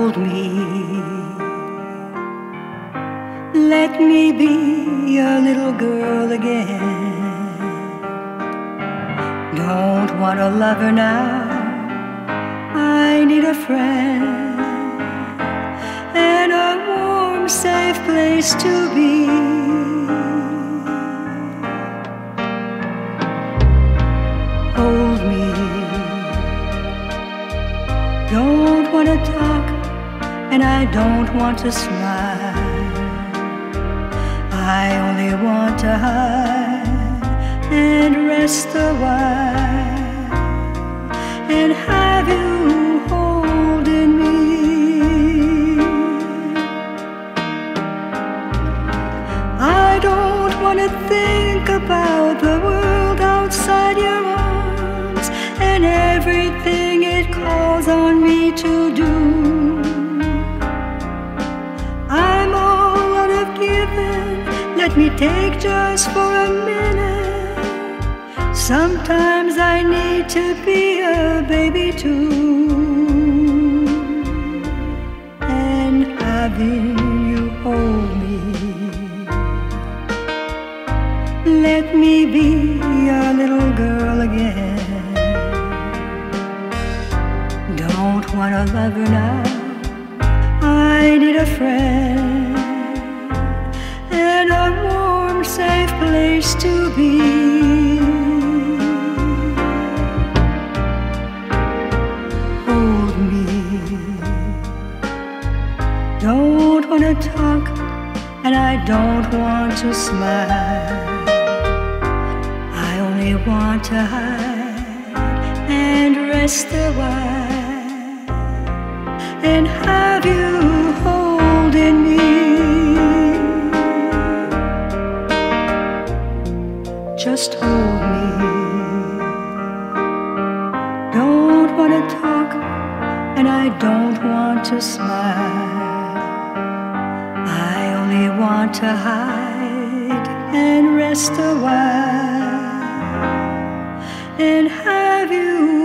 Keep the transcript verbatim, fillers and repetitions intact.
hold me. Let me be your little girl again. Don't want a lover now, I need a friend, and a warm, safe place to be. Hold me. Don't want to talk, and I don't want to smile. I only want to hide and rest a while, and have you holding me. I don't want to think about the world outside your arms and everything it calls on me to do. I'm all out of giving, let me take just for a minute. Sometimes I need to be a baby too, and having you hold me. Let me be your little girl again. Don't want a lover now, I need a friend, and a warm, safe place to be. Hold me. Don't want to talk, and I don't want to smile. I only want to hide and rest a while, and have you holding me. Just hold me. Don't want to talk, and I don't want to smile. I only want to hide and rest a while, and have you